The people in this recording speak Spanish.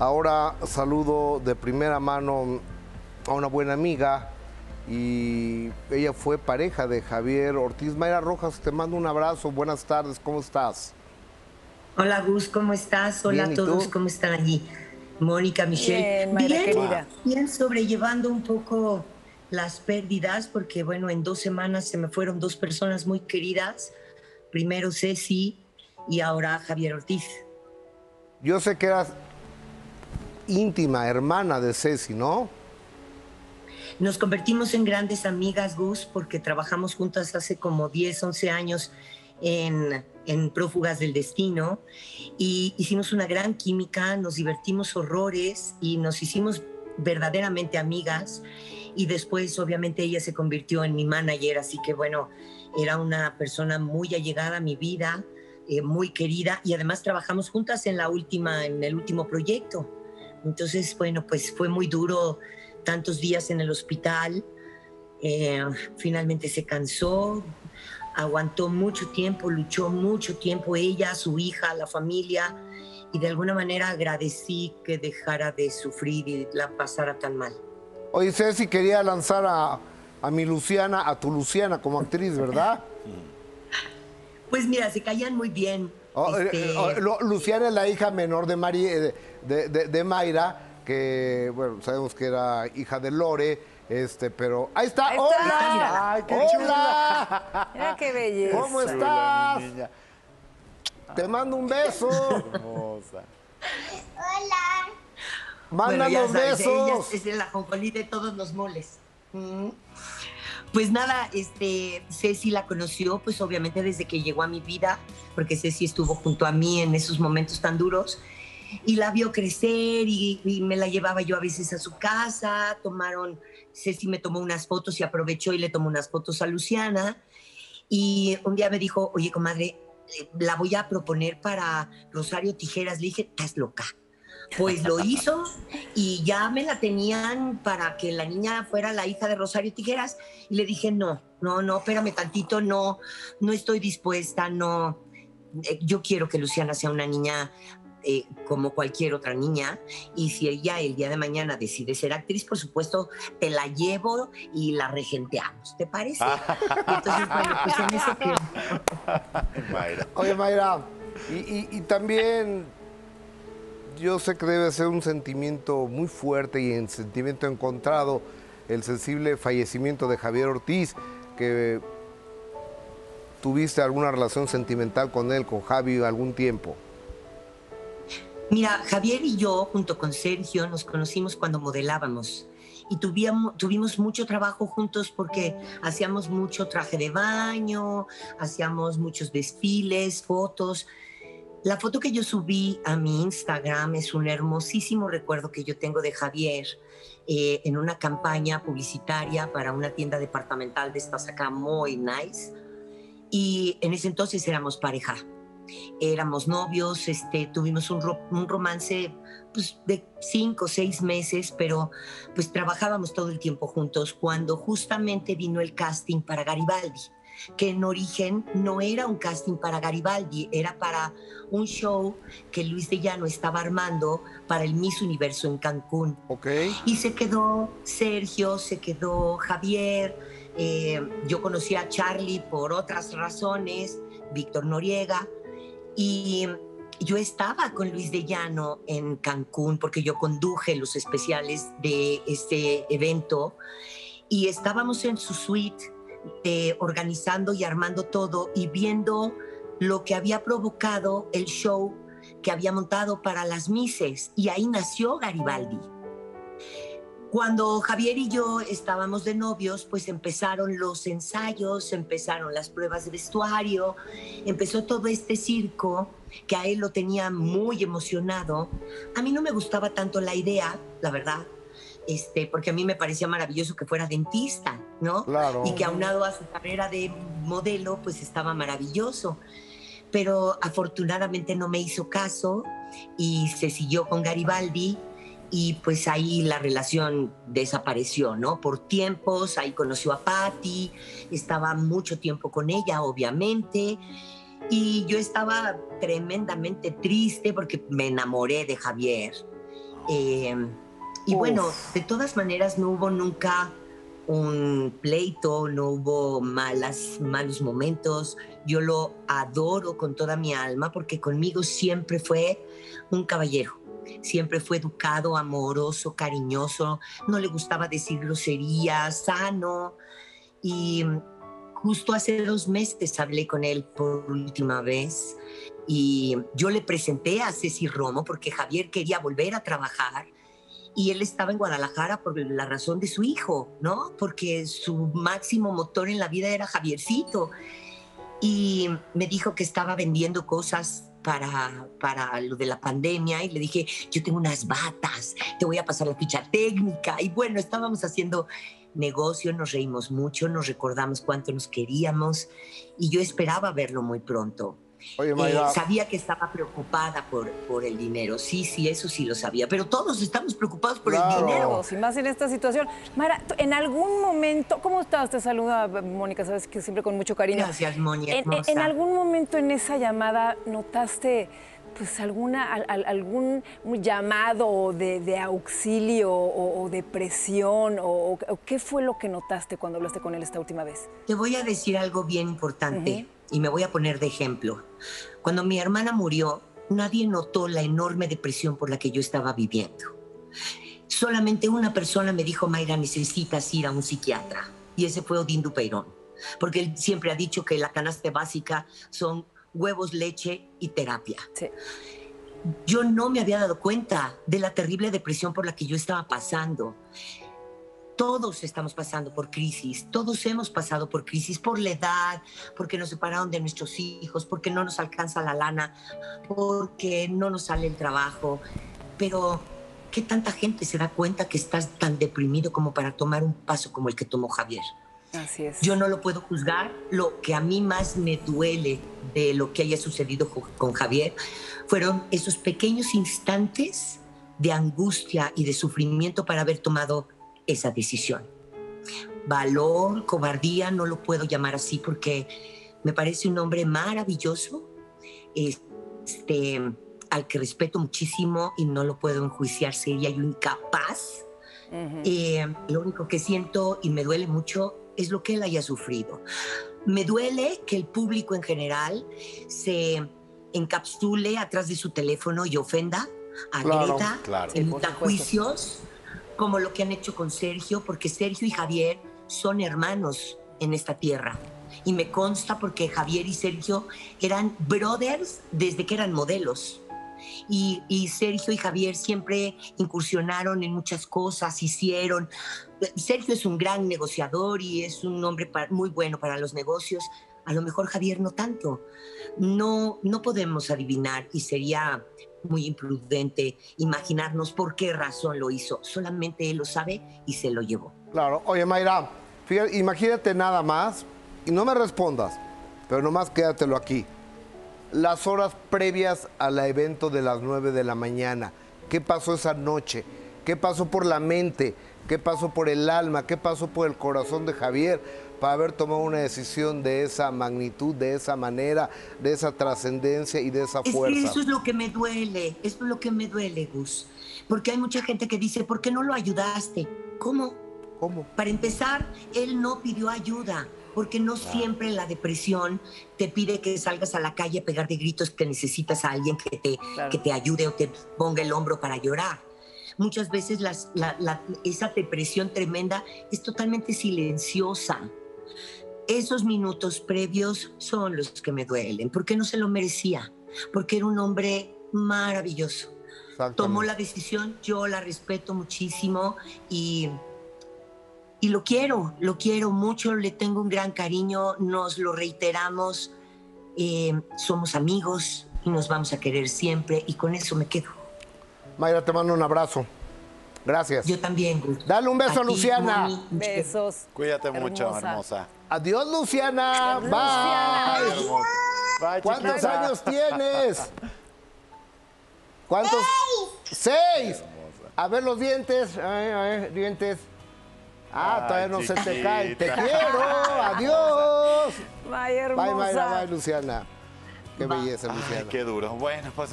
Ahora saludo de primera mano a una buena amiga y ella fue pareja de Javier Ortiz. Mayra Rojas, te mando un abrazo. Buenas tardes, ¿cómo estás? Hola Gus, ¿cómo estás? Hola Bien, a ¿y todos, tú? ¿cómo están allí? Mónica, Michelle. Bien, Mayra Bien, querida. bien, sobrellevando un poco las pérdidas, porque bueno, en 2 semanas se me fueron dos personas muy queridas. Primero Ceci y ahora Javier Ortiz. Yo sé que eras íntima, hermana de Ceci, ¿no? Nos convertimos en grandes amigas, Gus, porque trabajamos juntas hace como 10, 11 años en Prófugas del Destino y hicimos una gran química, nos divertimos horrores y nos hicimos verdaderamente amigas y después obviamente ella se convirtió en mi manager, así que bueno, era una persona muy allegada a mi vida, muy querida y además trabajamos juntas en el último proyecto. Entonces, bueno, pues fue muy duro tantos días en el hospital. Finalmente se cansó, aguantó mucho tiempo, luchó mucho tiempo ella, su hija, la familia, y de alguna manera agradecí que dejara de sufrir y la pasara tan mal. Oye, Ceci quería lanzar a mi Luciana, a tu Luciana como actriz, ¿verdad? Pues mira, se caían muy bien. Luciana es la hija menor de, de Mayra, que, bueno, sabemos que era hija de Lore, pero... ¡Ahí está! Ahí está. ¡Hola! Ay, qué ¡Hola! Mira qué belleza. ¿Cómo estás? Chula, mi niña. Te mando un beso. Hermosa. Hola. Mándanos ella besos. es la jonjolí de todos los moles. Pues nada, Ceci la conoció, pues obviamente desde que llegó a mi vida, porque Ceci estuvo junto a mí en esos momentos tan duros, y la vio crecer y me la llevaba yo a veces a su casa, Ceci me tomó unas fotos y aprovechó y le tomó unas fotos a Luciana, y un día me dijo, oye, comadre, la voy a proponer para Rosario Tijeras. Le dije, estás loca. Pues lo hizo y ya me la tenían para que la niña fuera la hija de Rosario Tijeras. Y le dije, no, espérame tantito, no estoy dispuesta, no. Yo quiero que Luciana sea una niña como cualquier otra niña, y si ella el día de mañana decide ser actriz, por supuesto, te la llevo y la regenteamos, ¿te parece? Y entonces, bueno, pues en eso que... Mayra. Oye, Mayra, y también yo sé que debe ser un sentimiento muy fuerte y un sentimiento encontrado el sensible fallecimiento de Javier Ortiz, que tuviste alguna relación sentimental con él, con Javi, algún tiempo. Mira, Javier y yo, junto con Sergio, nos conocimos cuando modelábamos y tuvimos mucho trabajo juntos porque hacíamos mucho traje de baño, hacíamos muchos desfiles, fotos. La foto que yo subí a mi Instagram es un hermosísimo recuerdo que yo tengo de Javier en una campaña publicitaria para una tienda departamental de estas acá muy nice. Y en ese entonces éramos pareja. Éramos novios, tuvimos un romance pues, de 5 o 6 meses, pero pues trabajábamos todo el tiempo juntos cuando justamente vino el casting para Garibaldi, que en origen no era un casting para Garibaldi, era para un show que Luis de Llano estaba armando para el Miss Universo en Cancún. Okay. Y se quedó Sergio, se quedó Javier, yo conocí a Charlie por otras razones, Víctor Noriega, y yo estaba con Luis de Llano en Cancún porque yo conduje los especiales de este evento y estábamos en su suite organizando y armando todo y viendo lo que había provocado el show que había montado para las Misses, y ahí nació Garibaldi. Cuando Javier y yo estábamos de novios, pues empezaron los ensayos, empezaron las pruebas de vestuario, empezó todo este circo que a él lo tenía muy emocionado. A mí no me gustaba tanto la idea, la verdad, porque a mí me parecía maravilloso que fuera dentista, ¿no? Claro. Y que aunado a su carrera de modelo, pues estaba maravilloso. Pero afortunadamente no me hizo caso y se siguió con Garibaldi. Y pues ahí la relación desapareció, ¿no? Por tiempos, ahí conoció a Patty, estaba mucho tiempo con ella, obviamente, y yo estaba tremendamente triste porque me enamoré de Javier. Y bueno, de todas maneras no hubo nunca un pleito, no hubo malos momentos. Yo lo adoro con toda mi alma porque conmigo siempre fue un caballero. Siempre fue educado, amoroso, cariñoso, no le gustaba decir groserías, sano. Y justo hace 2 meses hablé con él por última vez y yo le presenté a Ceci Romo porque Javier quería volver a trabajar y él estaba en Guadalajara por la razón de su hijo, ¿no? Porque su máximo motor en la vida era Javiercito. Y me dijo que estaba vendiendo cosas para lo de la pandemia y le dije, yo tengo unas batas, te voy a pasar la ficha técnica. Y bueno, estábamos haciendo negocio, nos reímos mucho, nos recordamos cuánto nos queríamos y yo esperaba verlo muy pronto. Oye, Mayra. Sabía que estaba preocupada por el dinero. Sí, eso sí lo sabía. Pero todos estamos preocupados por el dinero. Y más en esta situación. Mayra, en algún momento, ¿cómo estás? Te saluda Mónica, sabes que siempre con mucho cariño. Gracias, Mónica. En algún momento en esa llamada notaste pues algún llamado de auxilio o de presión o qué fue lo que notaste cuando hablaste con él esta última vez? Te voy a decir algo bien importante y me voy a poner de ejemplo. Cuando mi hermana murió, nadie notó la enorme depresión por la que yo estaba viviendo. Solamente una persona me dijo, Mayra, necesitas ir a un psiquiatra. Y ese fue Odín Dupeirón. Porque él siempre ha dicho que la canasta básica son huevos, leche y terapia. Sí. Yo no me había dado cuenta de la terrible depresión por la que yo estaba pasando. Todos estamos pasando por crisis, todos hemos pasado por crisis, por la edad, porque nos separaron de nuestros hijos, porque no nos alcanza la lana, porque no nos sale el trabajo. Pero, ¿qué tanta gente se da cuenta que estás tan deprimido como para tomar un paso como el que tomó Javier? Así es. Yo no lo puedo juzgar. Lo que a mí más me duele de lo que haya sucedido con Javier fueron esos pequeños instantes de angustia y de sufrimiento para haber tomado esa decisión. Valor, cobardía, no lo puedo llamar así porque me parece un hombre maravilloso, al que respeto muchísimo y no lo puedo enjuiciar, sería yo incapaz. Lo único que siento y me duele mucho es lo que él haya sufrido. Me duele que el público en general se encapsule atrás de su teléfono y ofenda a Greta, emita juicios, como lo que han hecho con Sergio, porque Sergio y Javier son hermanos en esta tierra. Y me consta porque Javier y Sergio eran brothers desde que eran modelos. Y Sergio y Javier siempre incursionaron en muchas cosas, hicieron. Sergio es un gran negociador y es un hombre muy bueno para los negocios. A lo mejor Javier no tanto. No podemos adivinar y sería muy imprudente imaginarnos por qué razón lo hizo. Solamente él lo sabe y se lo llevó. Claro. Oye, Mayra, fíjate, imagínate nada más, y no me respondas, pero nomás quédatelo aquí. Las horas previas al evento de las 9 de la mañana. ¿Qué pasó esa noche? ¿Qué pasó por la mente? ¿Qué pasó por el alma? ¿Qué pasó por el corazón de Javier para haber tomado una decisión de esa magnitud, de esa manera, de esa trascendencia y de esa fuerza? Es que eso es lo que me duele, eso es lo que me duele, Gus. Porque hay mucha gente que dice, ¿por qué no lo ayudaste? ¿Cómo? Para empezar, él no pidió ayuda. Porque no siempre la depresión te pide que salgas a la calle a pegar de gritos que necesitas a alguien que te ayude o te ponga el hombro para llorar. Muchas veces esa depresión tremenda es totalmente silenciosa. Esos minutos previos son los que me duelen, porque no se lo merecía, porque era un hombre maravilloso. Tomó la decisión, yo la respeto muchísimo y lo quiero mucho, le tengo un gran cariño, nos lo reiteramos, somos amigos y nos vamos a querer siempre y con eso me quedo. Mayra, te mando un abrazo. Gracias. Yo también, Gus. Dale un beso a Luciana. Moni. Besos. Cuídate mucho, hermosa. Adiós, Luciana. Bye. Luciana. Bye, ¿Cuántos chiquita. años tienes? ¿Cuántos? 6. A ver los dientes. A ver, dientes. Ay, todavía no se te chiquita. caen. Te quiero. Adiós. Bye, hermosa. Bye, Mayra. Bye, Luciana. Qué Bye. belleza, Luciana. Ay, qué duro. Bueno, pues